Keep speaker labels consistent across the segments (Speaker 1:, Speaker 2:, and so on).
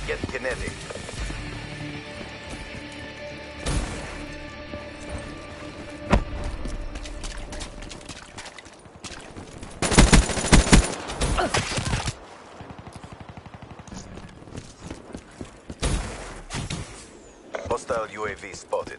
Speaker 1: Get kinetic. Hostile UAV spotted.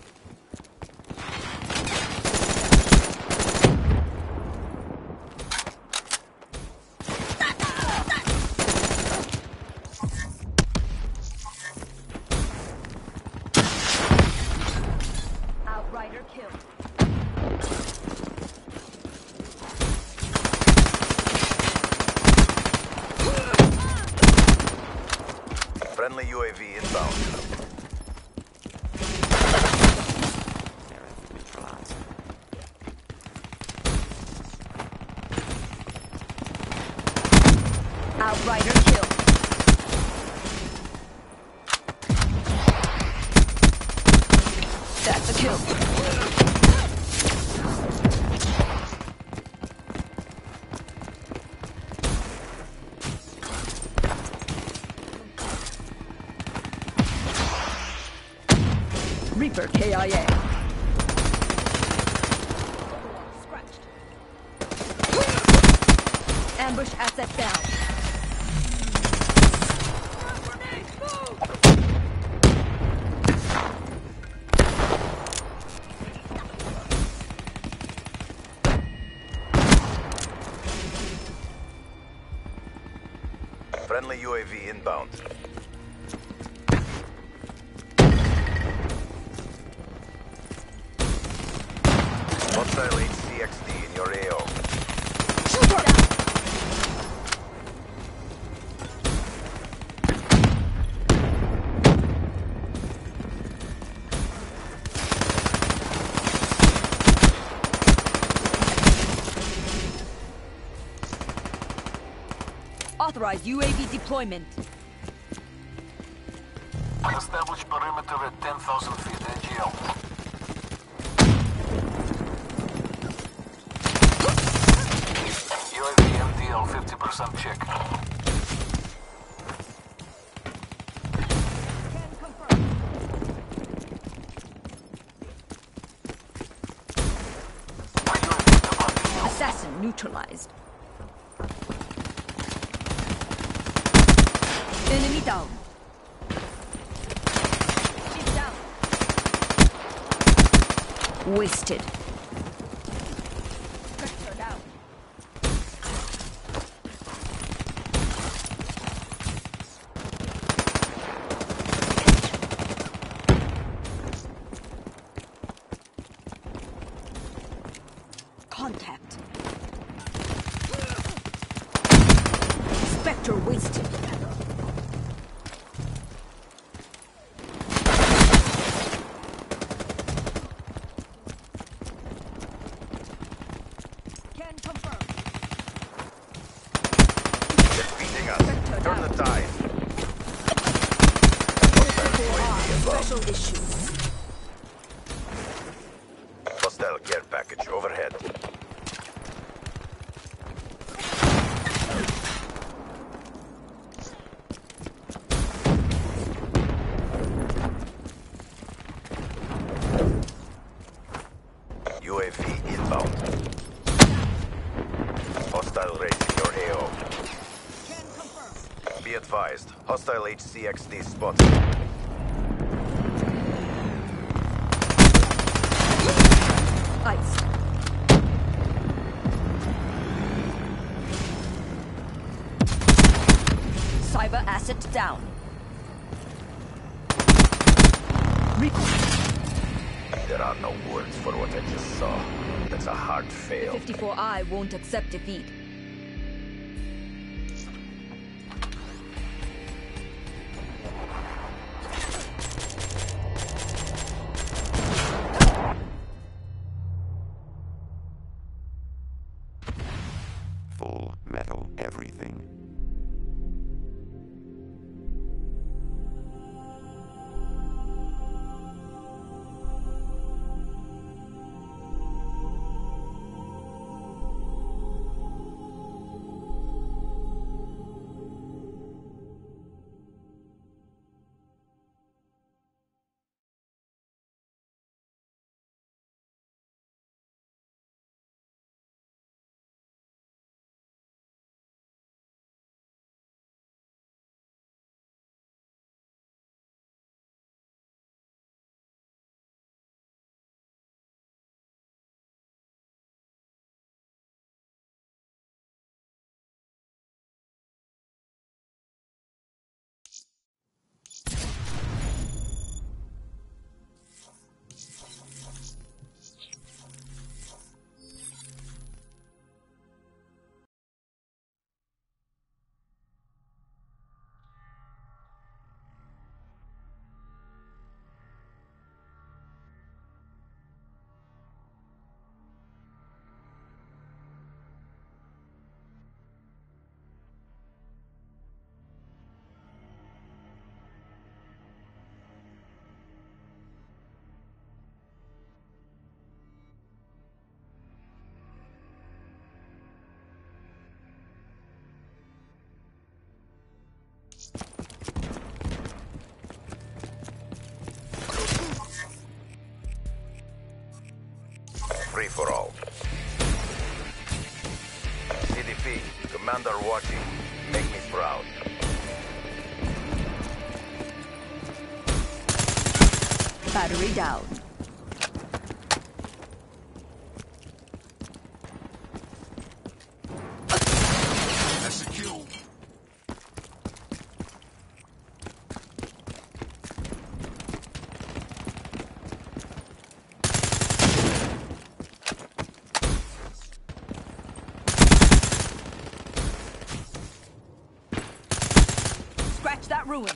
Speaker 2: Outrider kill.
Speaker 1: Friendly UAV inbound.
Speaker 2: Outrider kill. That's a kill. Reaper KIA. Scratched. Ambush asset down.
Speaker 1: Friendly UAV inbound. Hostile HCXD in your AO.
Speaker 2: Authorized UAV deployment.
Speaker 3: Establish perimeter at 10,000 feet, AGL. UAV MDL 50% check.
Speaker 2: Assassin neutralized. Enemy down. She's down. Wasted. Spectre down. Contact. Spectre wasted.
Speaker 1: Defeating us. Turn the tide.
Speaker 2: Special issues.
Speaker 1: Hostile care package overhead. UAV inbound. Hostile raising your AO. Be advised, hostile HCXD spotted.
Speaker 2: Ice. Cyber asset down.
Speaker 1: There are no words for what I just saw. That's a hard fail.
Speaker 2: 54I won't accept defeat.
Speaker 4: Full metal everything.
Speaker 1: free-for-all. CDP, Commander watching. Make me proud.
Speaker 2: Battery down.
Speaker 3: That's a kill.
Speaker 2: Scratch that ruin.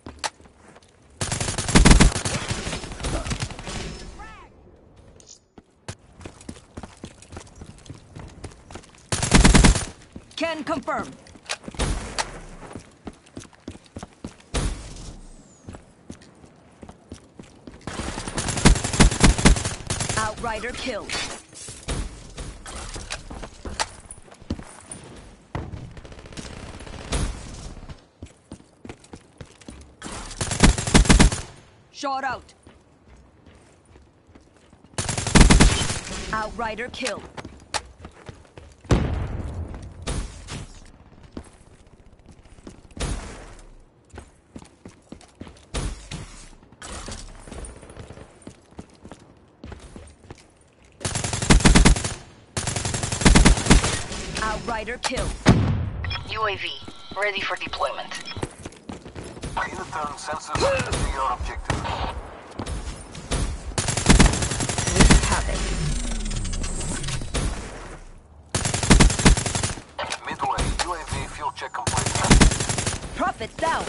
Speaker 2: Can confirm. Outrider killed. Shot out. Outrider killed. Outrider killed.
Speaker 5: UAV, ready for deployment.
Speaker 3: Return sensors to your objective.
Speaker 2: Wreak havoc.
Speaker 3: Midway, UAV fuel check complete.
Speaker 2: Prophet down.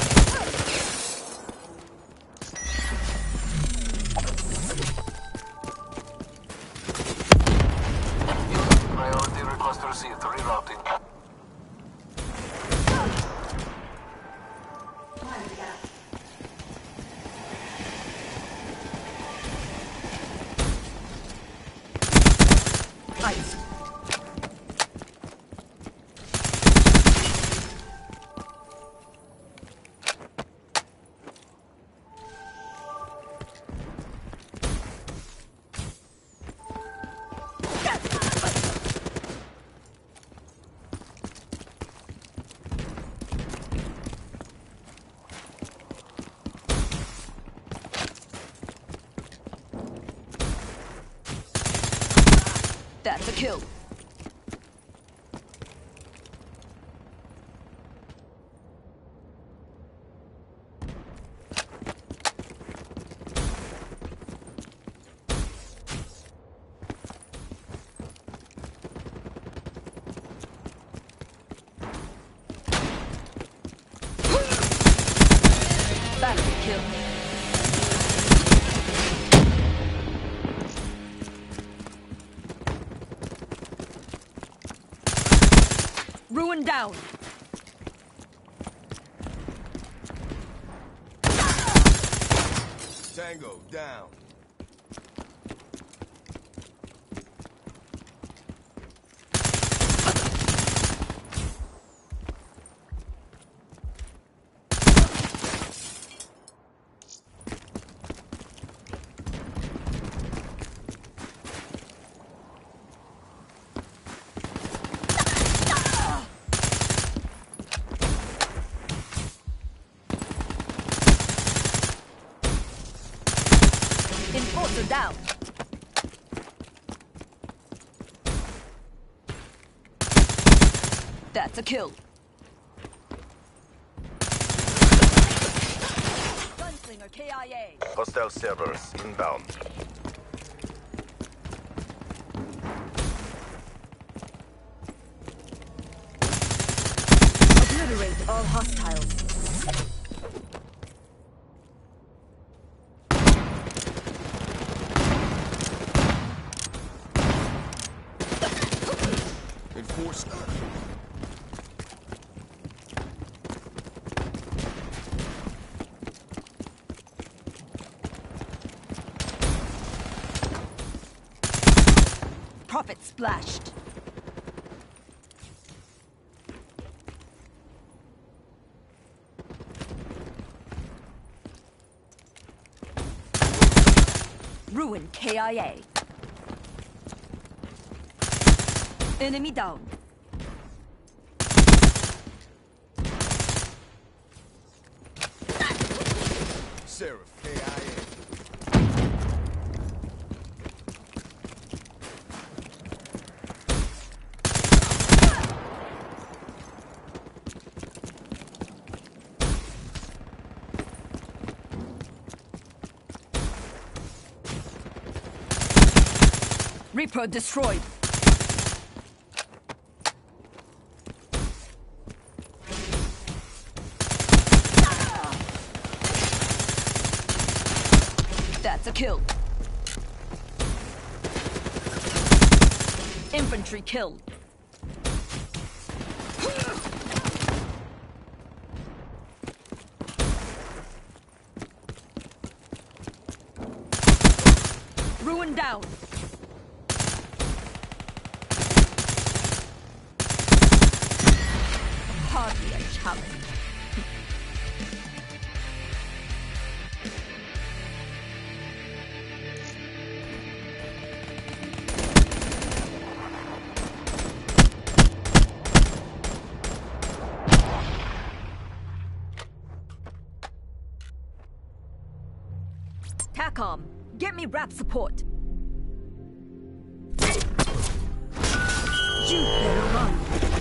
Speaker 3: Priority request received. Rerouting.
Speaker 2: Ice. That's a kill. Battery kill. Ruin down.
Speaker 6: Tango down.
Speaker 2: Enforcer down. That's a kill. Gunslinger KIA.
Speaker 1: Hostile servers inbound.
Speaker 2: Obliterate all hostiles.
Speaker 6: Enforce.
Speaker 2: Prophet splashed. Ruin KIA. Enemy down.
Speaker 6: Seraph, KIA.
Speaker 2: Reaper destroyed. That's a kill. Infantry killed. Ruin down. Hardly a challenge. TACOM, get me rap support. You better run.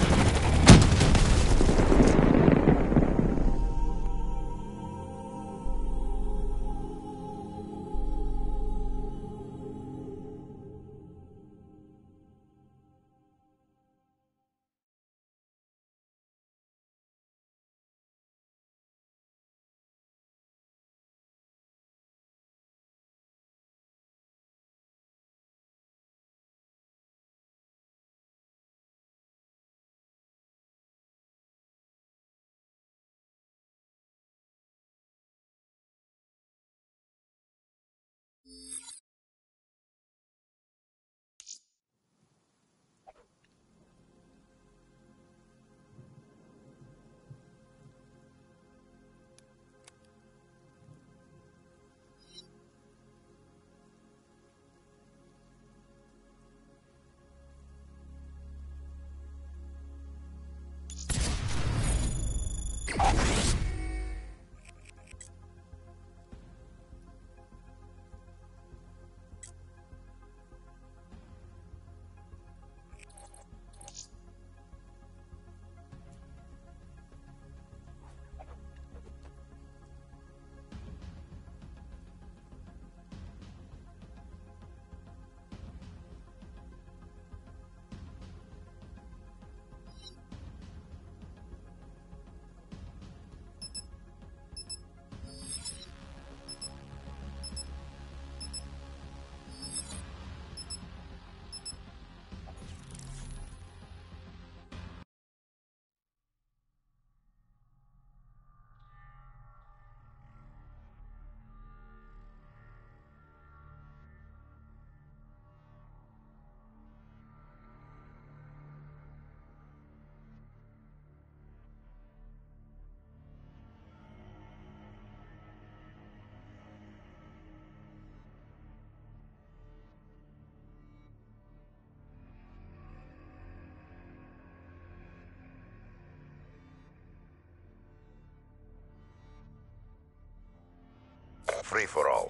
Speaker 1: Free for all.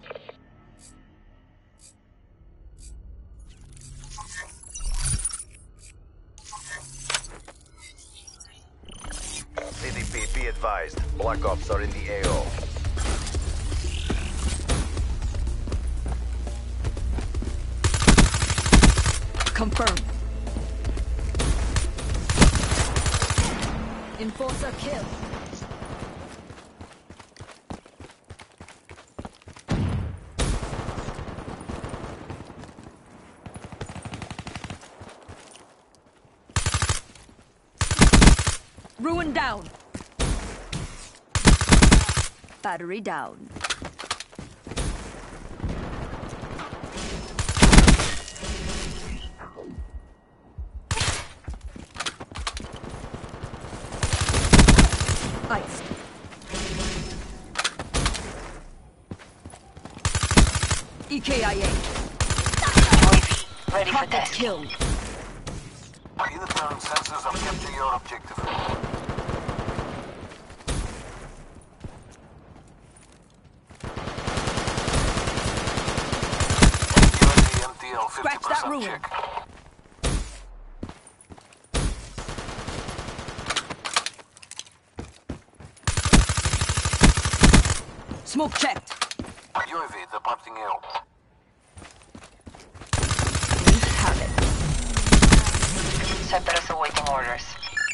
Speaker 1: CDP, be advised. Black Ops are in the AO.
Speaker 2: Confirm. Enforcer kill. Ruin down. Battery down. Iced. EKIA.
Speaker 5: UAV, ready for
Speaker 2: Pocket
Speaker 5: test.
Speaker 2: kill.
Speaker 3: and sensors have captured your objective. UAV MTL
Speaker 2: Scratch that
Speaker 3: 50%
Speaker 2: ruin.
Speaker 3: check.
Speaker 2: Smoke checked.
Speaker 3: UAV departing AO.
Speaker 2: We have it.
Speaker 5: Cerberus awaiting orders.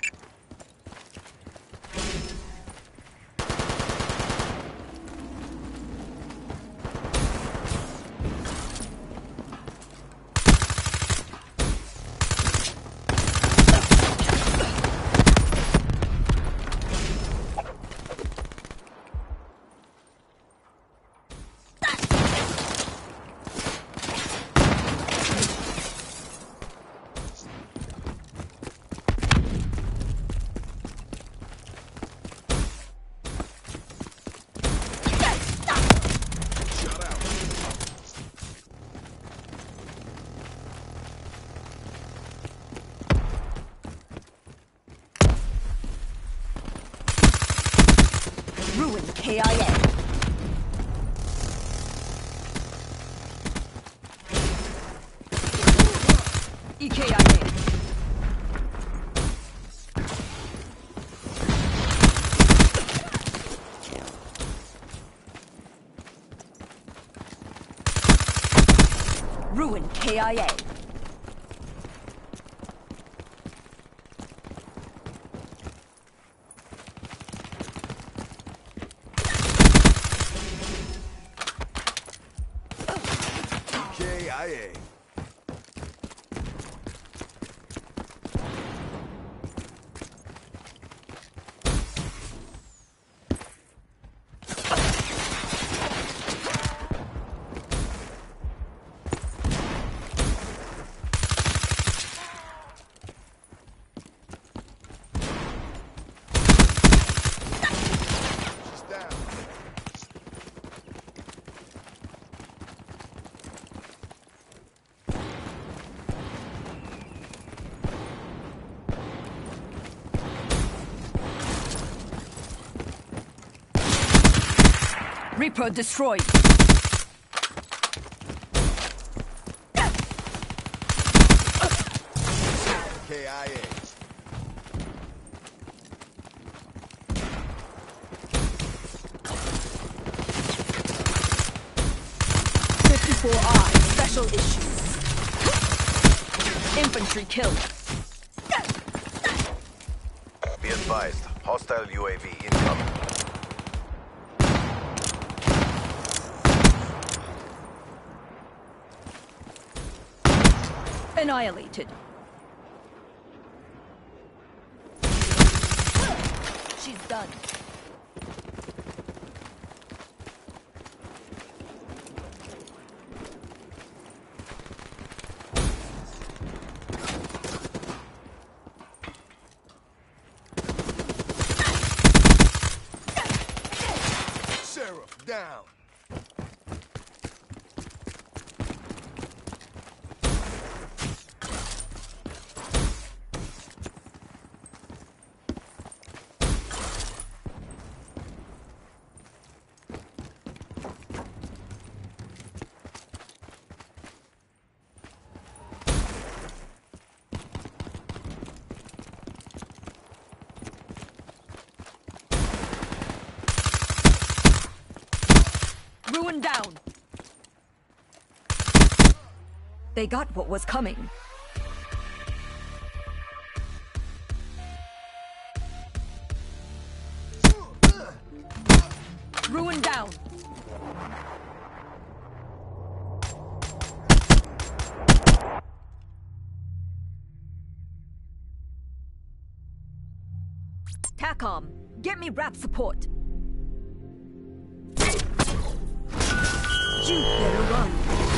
Speaker 6: Shut out.
Speaker 2: Ruin KIA. EKIA. Ruin KIA.
Speaker 6: KIA. She's down.
Speaker 2: Reaper destroyed.
Speaker 6: KIA.
Speaker 2: 54R, special issues. Infantry killed.
Speaker 1: Be advised, hostile UAV incoming.
Speaker 2: Annihilated. She's done.
Speaker 6: Sheriff down.
Speaker 2: Ruin down. They got what was coming. Ruin down. TACOM, get me RAP support. You better run.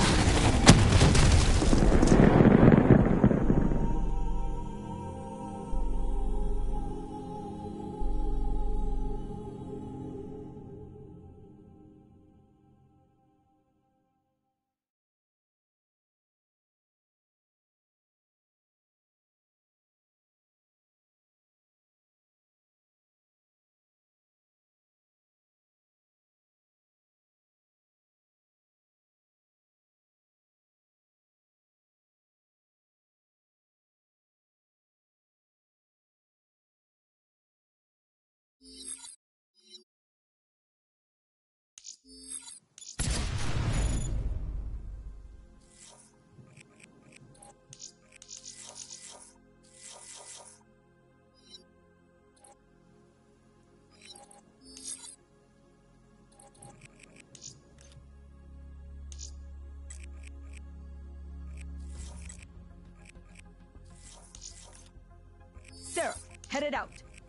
Speaker 2: Get it out.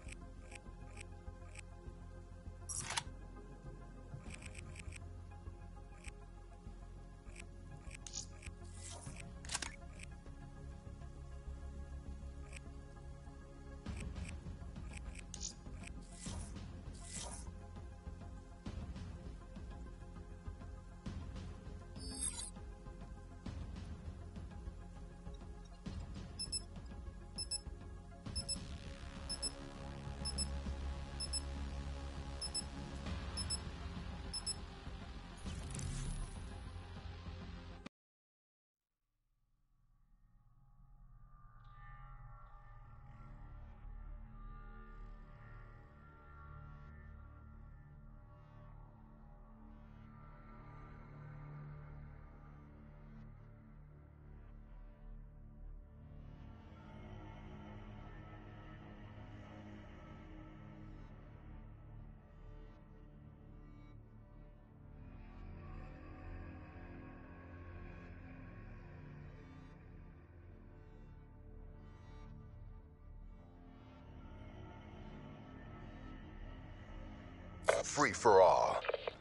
Speaker 6: Free for all.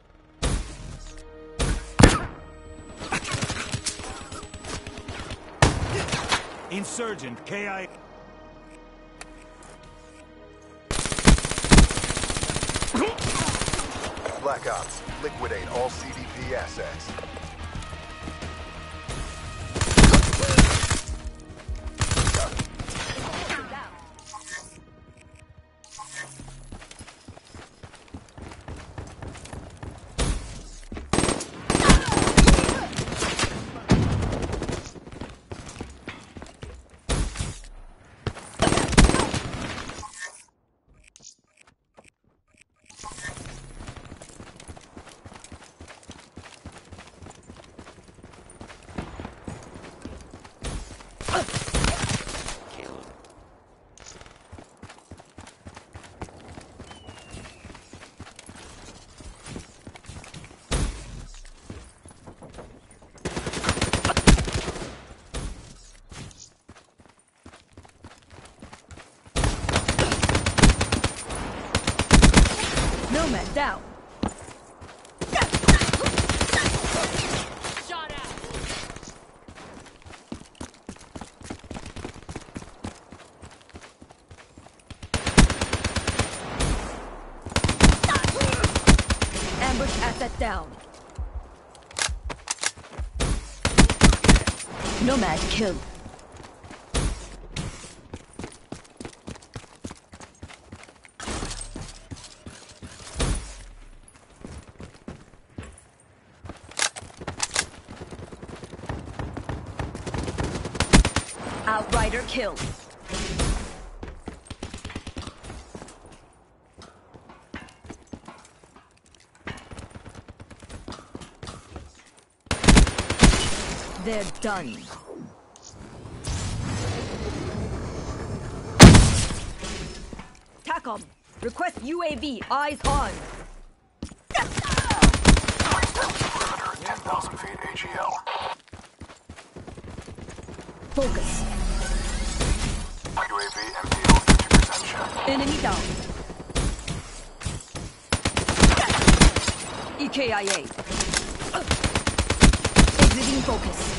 Speaker 7: Insurgent, KI...
Speaker 6: Black Ops, liquidate all CDP assets.
Speaker 4: Killed.
Speaker 2: Nomad down. Ambush asset down. Nomad killed. Outrider killed. They're done. TACOM, request UAV, eyes on.
Speaker 3: Perimeter 10,000 feet AGL.
Speaker 2: Focus.
Speaker 3: UAV MPO 50% check.
Speaker 2: Enemy down. EKIA. Exiting focus.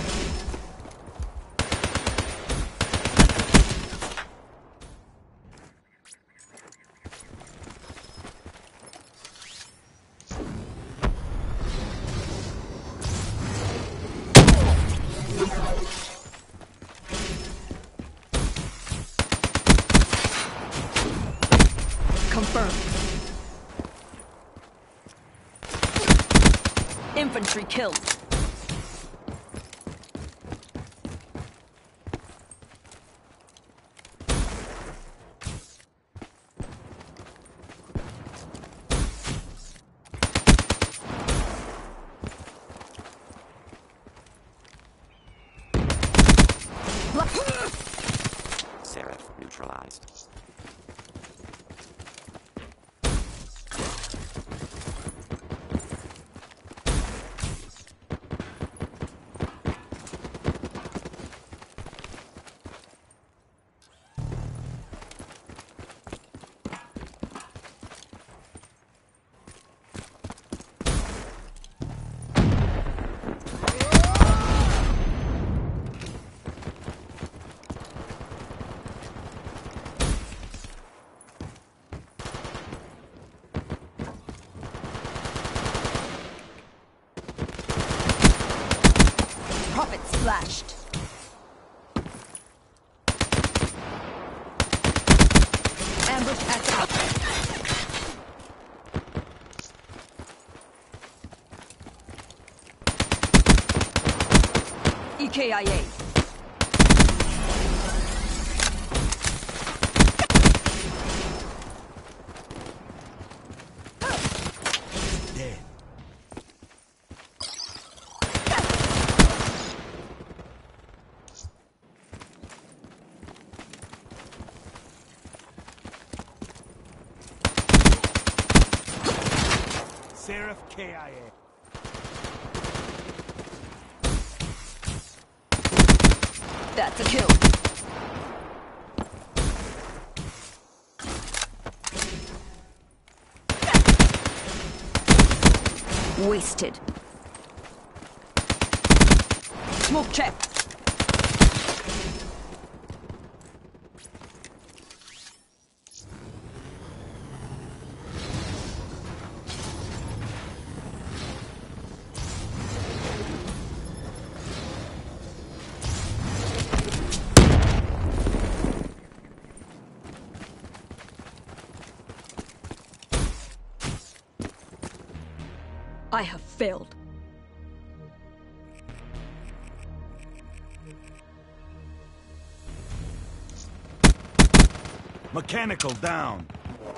Speaker 2: Confirmed. Infantry killed.
Speaker 4: Seraph neutralized.
Speaker 2: Flashed. Ambush activated. EKIA.
Speaker 7: Dead. Seraph KIA.
Speaker 2: That's a kill. Wasted. Smoke check. I have failed.
Speaker 7: Mechanical down.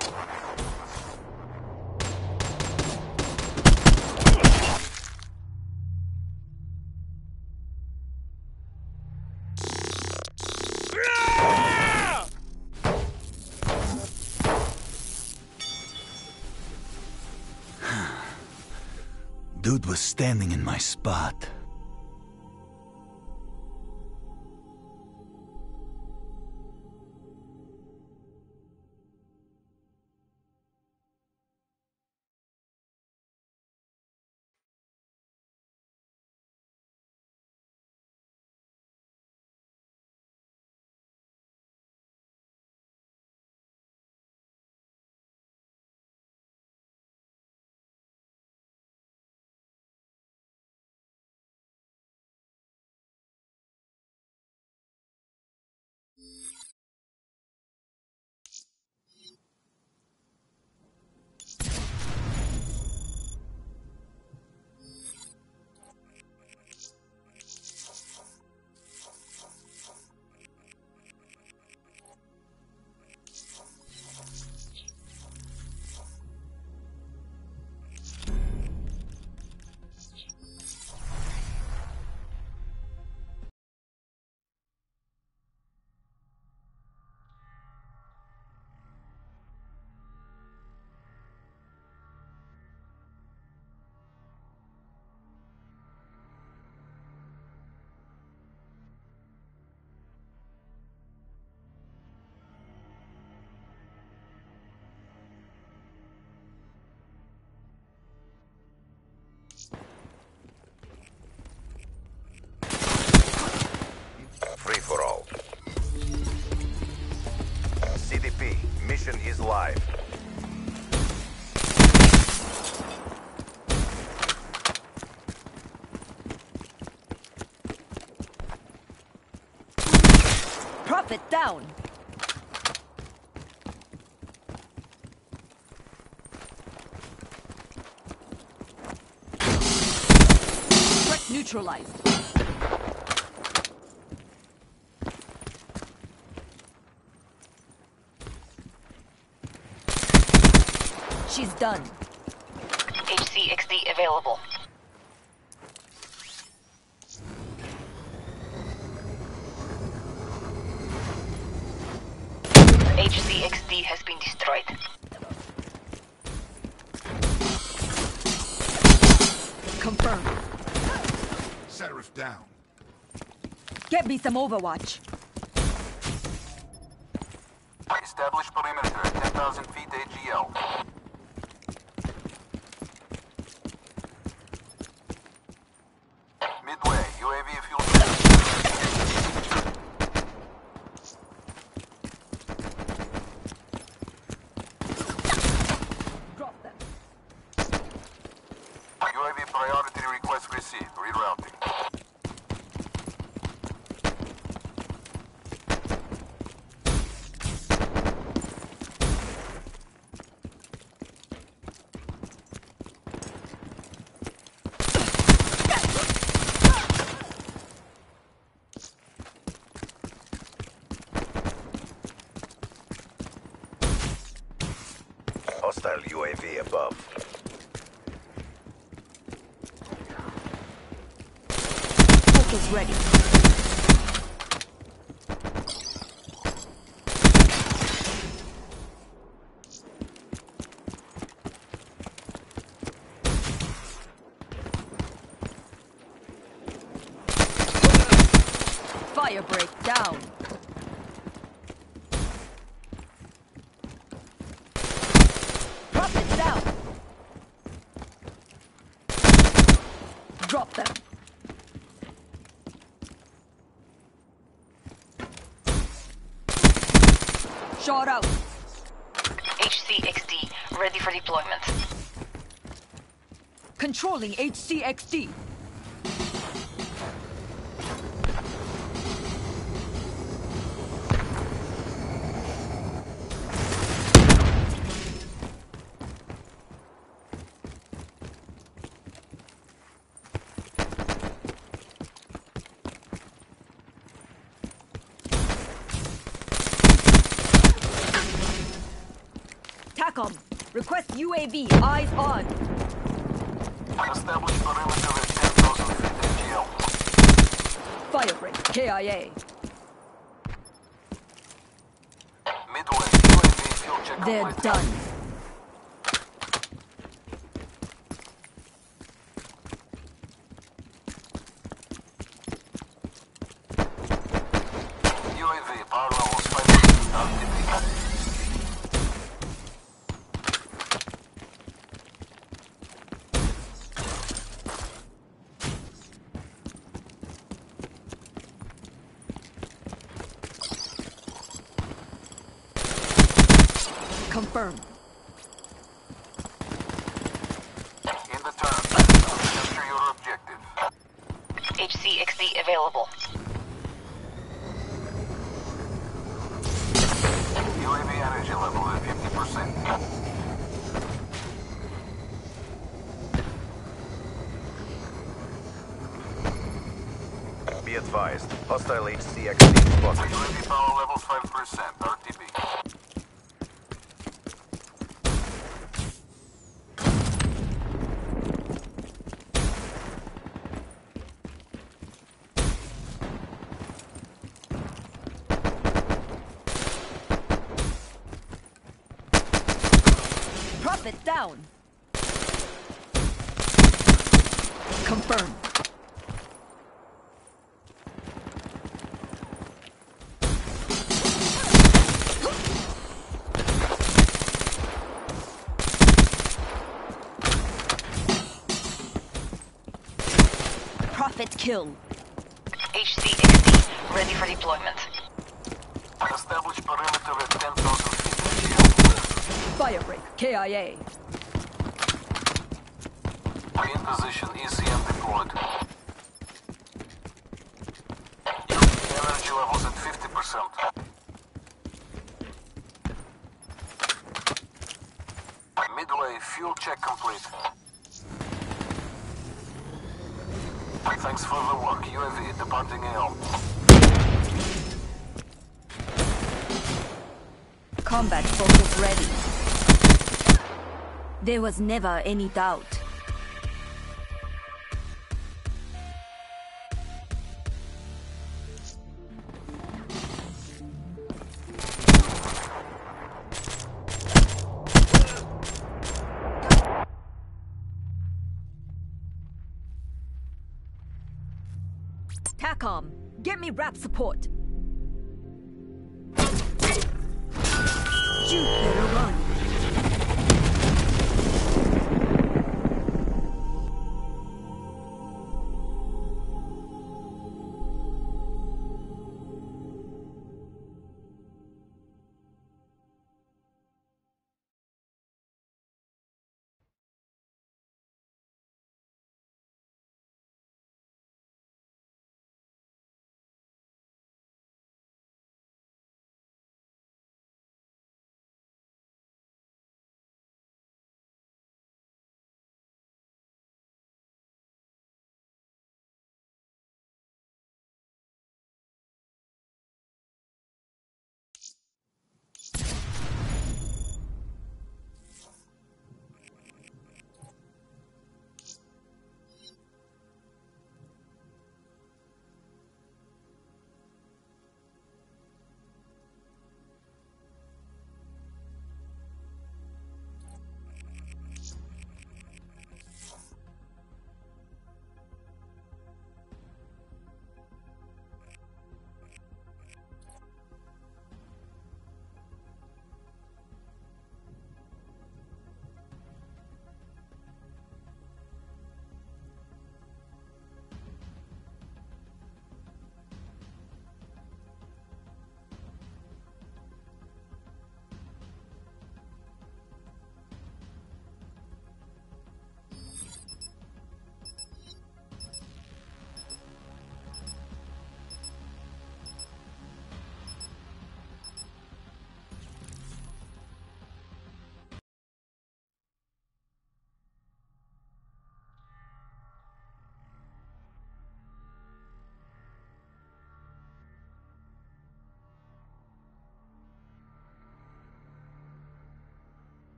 Speaker 7: Dude was standing in my spot.
Speaker 6: Free for all. CDP, mission is live.
Speaker 2: Prophet down. Threat neutralized. She's done.
Speaker 5: HCXD available. HCXD has been destroyed.
Speaker 2: Confirmed.
Speaker 6: Seraph down.
Speaker 2: Get me some Overwatch.
Speaker 3: Establish perimeter at 10,000 feet AGL. Midway, UAV fuel.
Speaker 2: Drop them.
Speaker 3: UAV priority request received. Rerouting.
Speaker 2: Hostiles ready. Fire break down. Prophet down. Drop them. Shot out.
Speaker 5: HCXD ready for deployment.
Speaker 2: Controlling HCXD. TACOM, request UAV, eyes on.
Speaker 3: Establish perimeter at 10,000 feet AGL.
Speaker 2: Firebreak, KIA.
Speaker 3: Midway, UAV fuel check
Speaker 2: They're
Speaker 3: complete.
Speaker 2: done.
Speaker 3: UAV power levels 5% RTB.
Speaker 2: Confirmed.
Speaker 3: In the turn. Capture your objective.
Speaker 5: HCXD available.
Speaker 3: UAV energy level at 50%.
Speaker 1: Be advised. Hostile HCXD spotted.
Speaker 3: UAV power level 5% RTB.
Speaker 2: Prophet down. Confirmed. Prophet kill.
Speaker 5: HCXD ready for deployment.
Speaker 3: Establish perimeter at 10,000 feet AGL.
Speaker 2: Firebreak, KIA.
Speaker 3: In position, ECM deployed. Energy levels at 50%. Midway, fuel check complete. Thanks for the work. UAV departing AO.
Speaker 2: Combat focus ready. There was never any doubt. TACOM, get me rap support. You better run.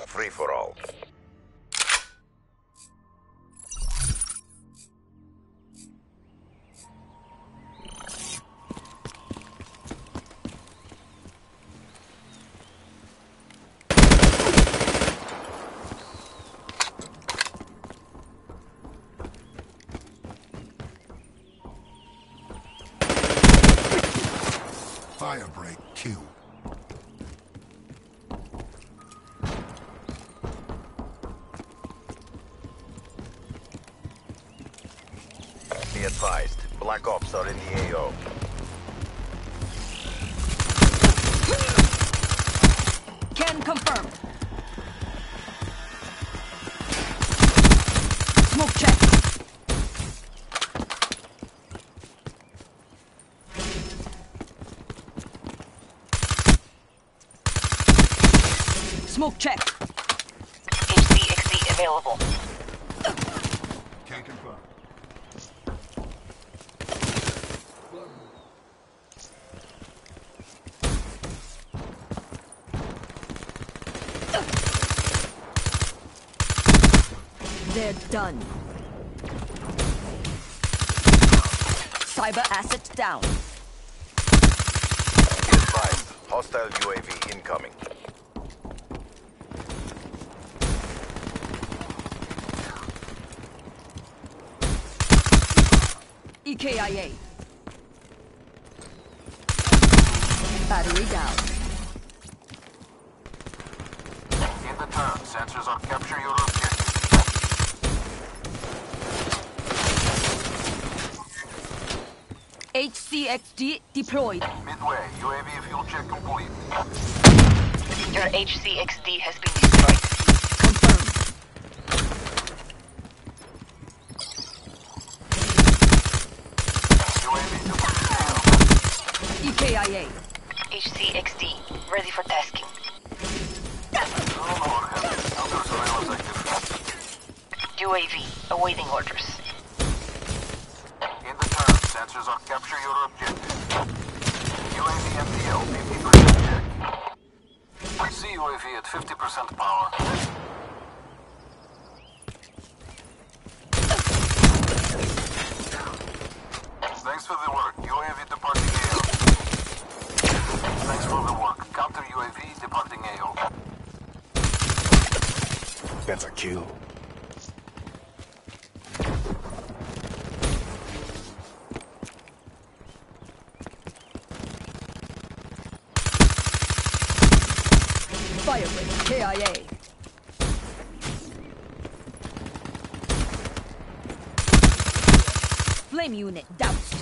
Speaker 1: Free for all.
Speaker 6: Firebreak Q.
Speaker 1: Be advised, Black Ops are in the AO.
Speaker 2: Can confirm. Smoke check. Smoke check.
Speaker 5: HCXD available.
Speaker 6: Can confirm.
Speaker 2: They're done. Cyber asset down.
Speaker 1: Be advised, hostile UAV incoming.
Speaker 2: EKIA. Battery down.
Speaker 3: In the turn, sensors on capture your objective.
Speaker 2: HCXD deployed.
Speaker 3: Midway, UAV fuel check complete.
Speaker 5: Your HCXD has been destroyed.
Speaker 2: Confirmed.
Speaker 3: UAV to
Speaker 2: EKIA.
Speaker 5: HCXD ready for tasking.
Speaker 3: Counter surveillance active.
Speaker 5: UAV awaiting orders.
Speaker 3: In the turn, sensors on capture your objective. UAV MTL 50% check. I see UAV at 50% power. Thanks for the work. UAV departing AO. Thanks for the work. Counter UAV departing AO.
Speaker 6: That's a kill.
Speaker 2: Firebreak. KIA. Flame unit doused.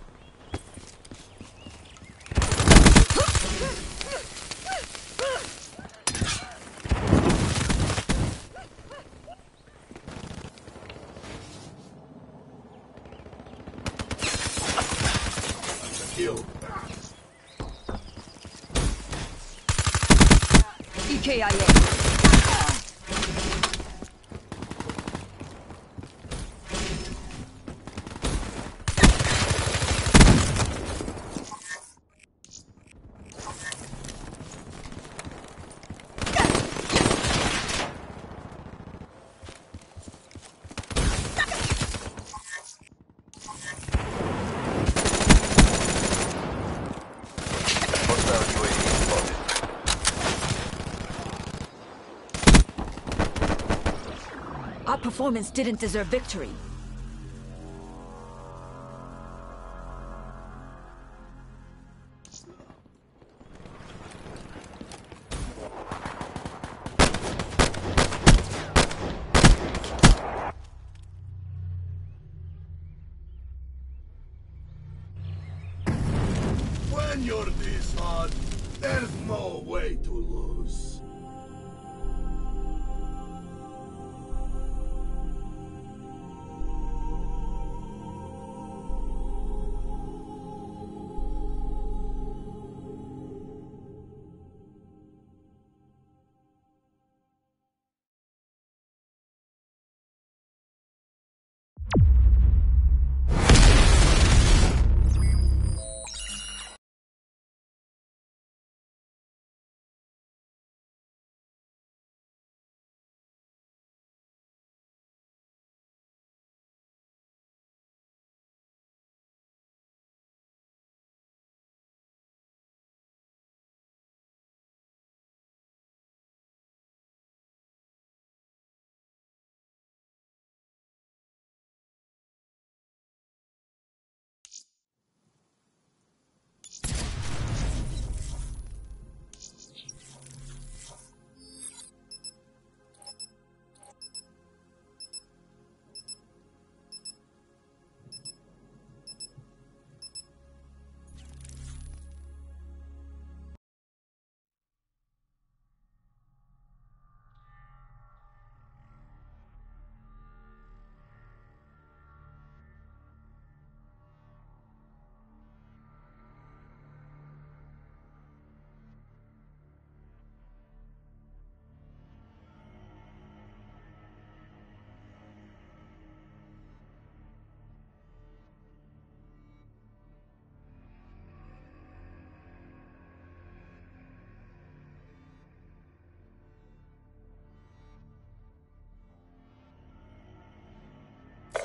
Speaker 6: Kill.
Speaker 2: EKIA.
Speaker 1: Hostile UAV spotted.
Speaker 2: Our performance didn't deserve victory.
Speaker 7: When you're this hot, there's no way to lose.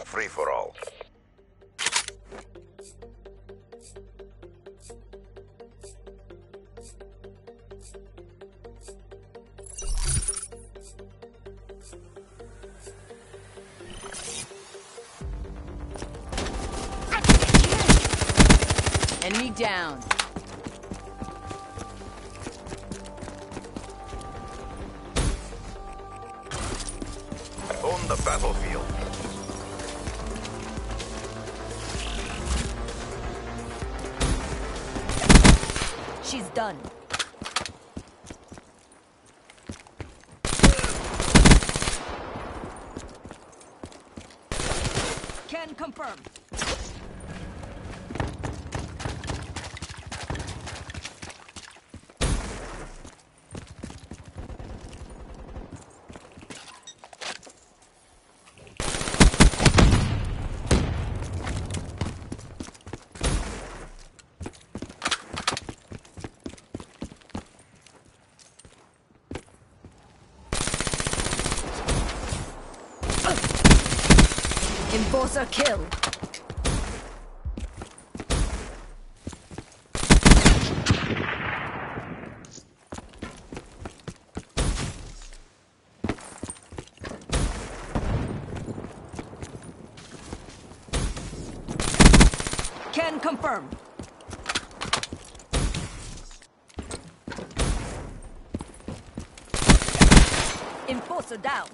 Speaker 6: free-for-all.
Speaker 2: Enemy down.
Speaker 6: On the battlefield.
Speaker 2: She's done. Can confirm. Enforcer kill. Can confirm. Enforcer down.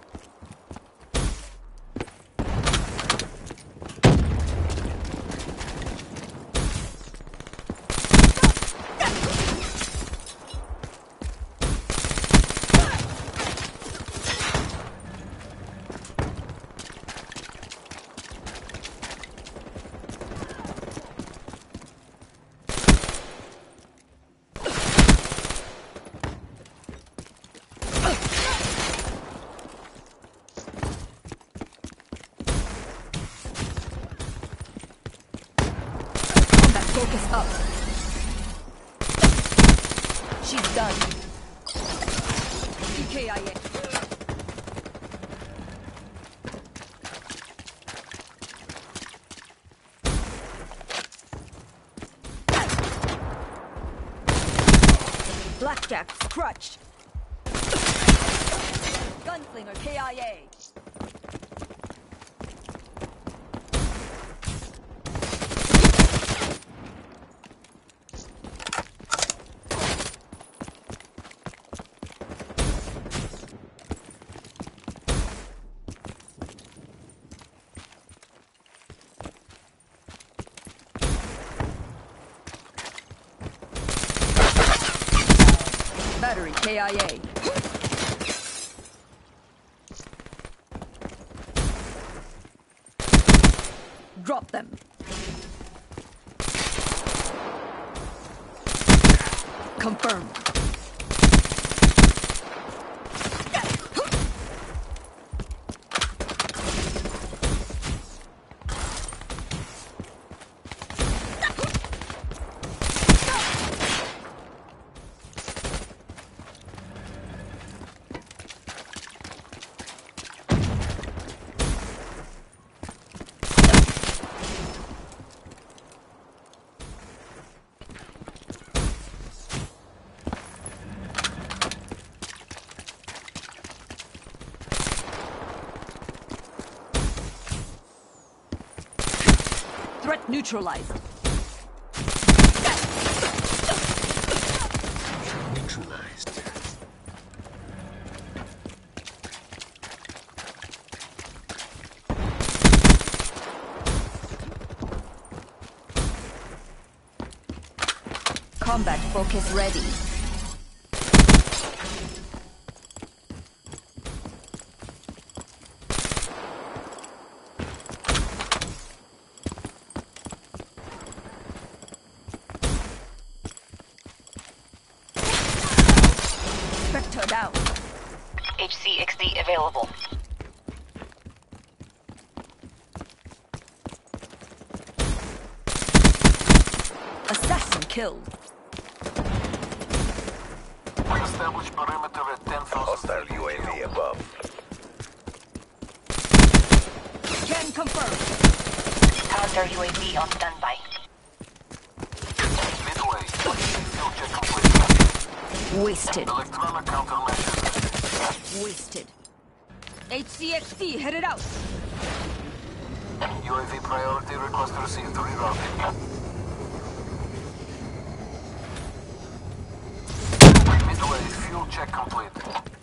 Speaker 2: Focus up. She's done. EKIA. Blackjack crutched. Gunslinger KIA. Battery KIA. Drop them. Confirm. Threat neutralized.
Speaker 7: Neutralized.
Speaker 2: Combat focus ready. Spectre down.
Speaker 5: HCXD available.
Speaker 2: Assassin killed.
Speaker 3: We established perimeter at 10,000.
Speaker 6: Hostile UAV above.
Speaker 2: Can Send confirmed.
Speaker 5: Counter UAV on standby.
Speaker 3: Midway. Fuel check complete.
Speaker 2: Wasted.
Speaker 3: Electronic countermeasures.
Speaker 2: Wasted. HCXD headed out.
Speaker 3: UAV priority request received. Rerouting. Midway. Fuel check complete.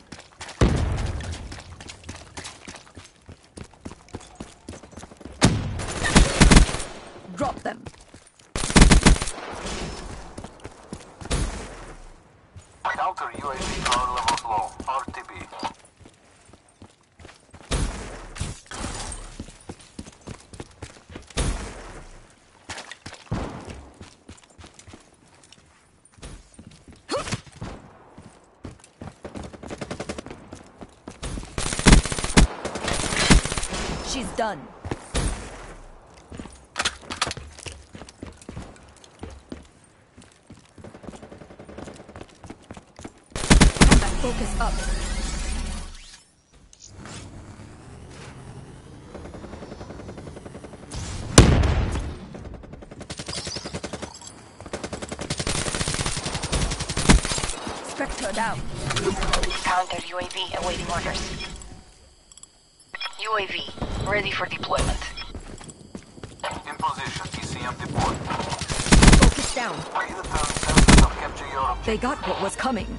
Speaker 2: Drop them.
Speaker 3: Counter UAV power levels low. RTB.
Speaker 2: She's done. Combat focus up. Spectre down.
Speaker 5: Counter UAV awaiting orders. UAV ready for deployment.
Speaker 3: In position. ECM deployed.
Speaker 2: Focus down.
Speaker 3: Either turn sensors or capture your objective.
Speaker 2: They got what was coming.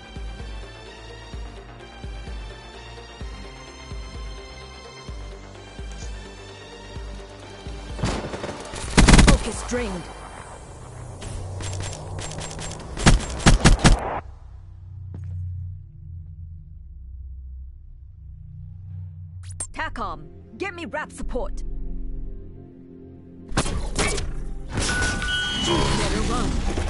Speaker 2: Focus drained. TACOM, get me RAP support. Better run.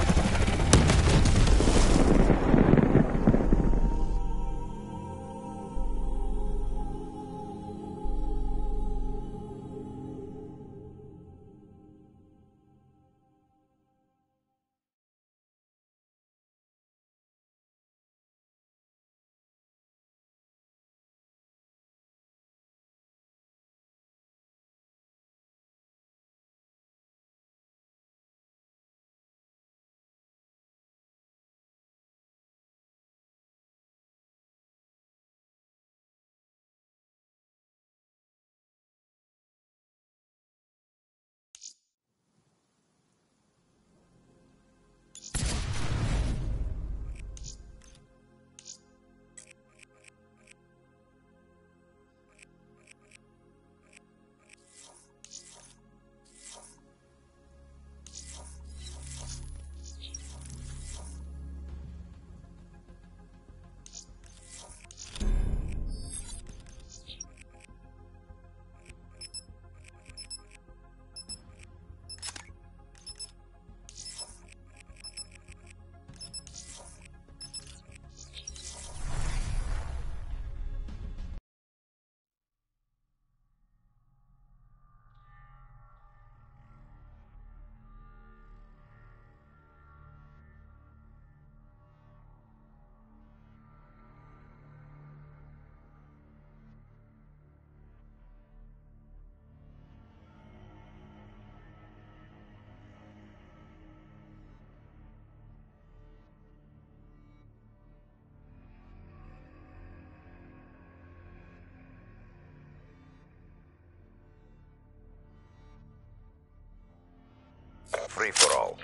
Speaker 1: Free for all.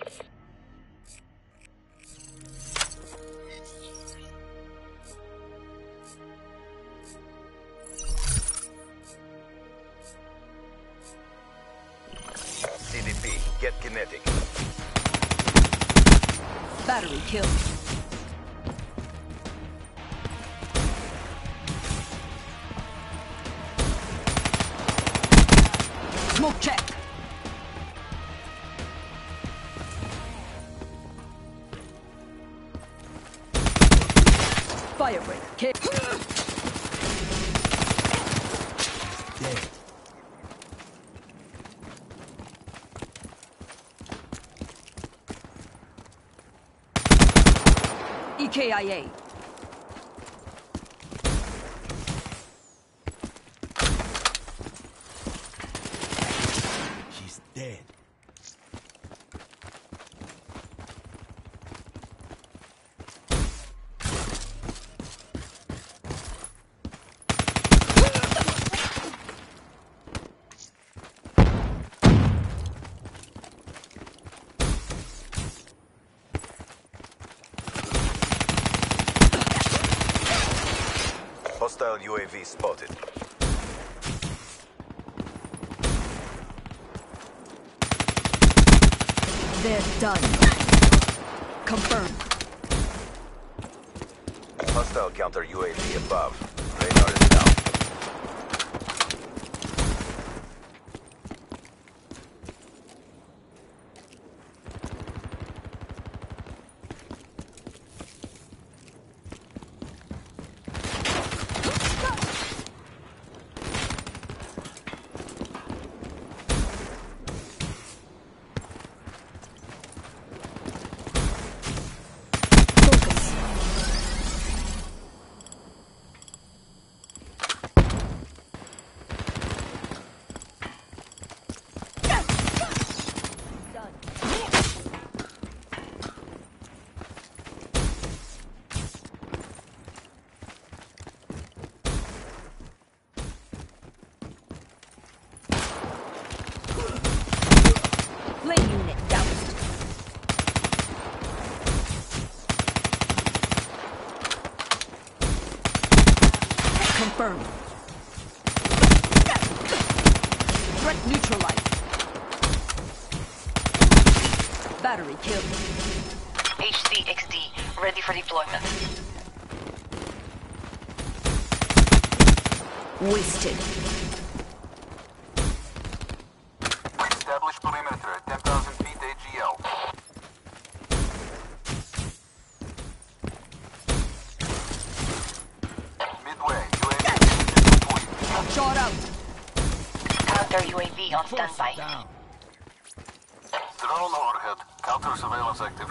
Speaker 1: CDP, get kinetic.
Speaker 2: Battery killed. Smoke check. Fire break. Kick. Dead. EKIA.
Speaker 6: Hostile UAV spotted.
Speaker 2: They're done. Confirmed.
Speaker 6: Hostile counter UAV above. Radar is down.
Speaker 2: Focus. Flame unit doused. Confirmed. Threat neutralized. Battery killed.
Speaker 5: HCXD, ready for deployment.
Speaker 2: Wasted.
Speaker 3: Establish perimeter at 10,000 feet AGL. Midway, UAV.
Speaker 2: Shot out.
Speaker 5: Counter UAV on standby.
Speaker 7: Down.
Speaker 3: Drone overhead. Counter surveillance active.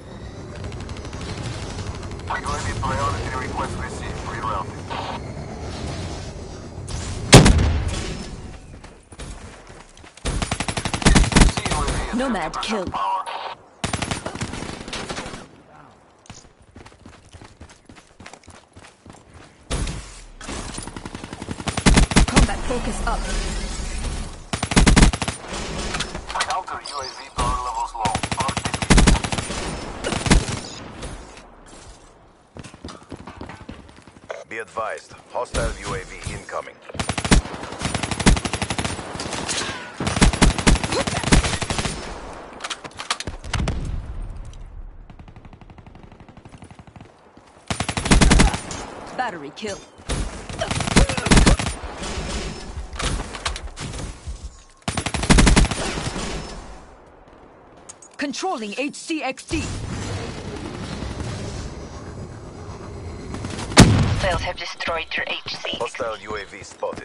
Speaker 3: UAV priority request received. Rerouting. UAV at
Speaker 2: Nomad
Speaker 3: 50%
Speaker 2: killed.
Speaker 3: power.
Speaker 2: Combat focus up.
Speaker 3: Counter UAV power levels low.
Speaker 6: Be advised. Hostile UAV incoming.
Speaker 2: Battery killed. Controlling HCXD.
Speaker 5: Sales have destroyed your HC.
Speaker 6: Hostile UAV spotted.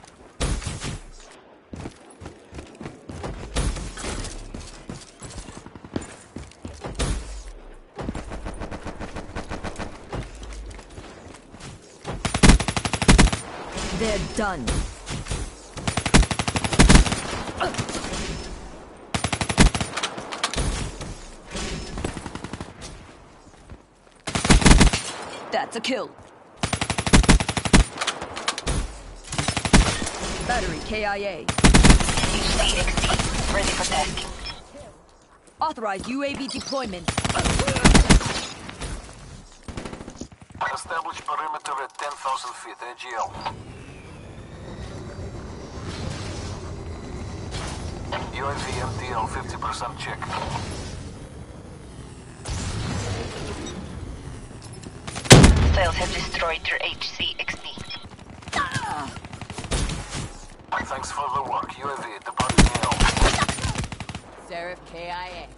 Speaker 2: They're done. That's a kill. Battery KIA.
Speaker 5: HCXD, ready for tasking.
Speaker 2: Authorized UAV deployment.
Speaker 3: Establish perimeter at 10,000 feet AGL. UAV MTL 50% check.
Speaker 5: Sales have destroyed your HCXD.
Speaker 3: Thanks for the work. UAV departing AO.
Speaker 2: Seraph KIA.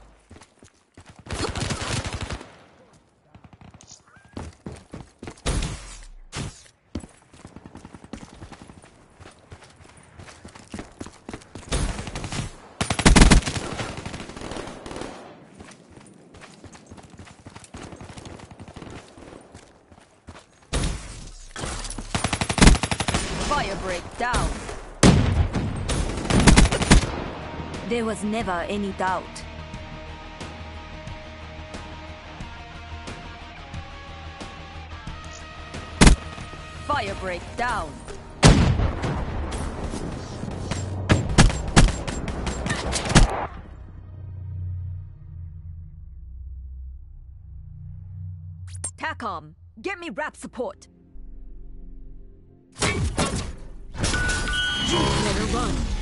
Speaker 2: Fire break down. There was never any doubt. Fire break down. TACOM, get me RAP support. You better run.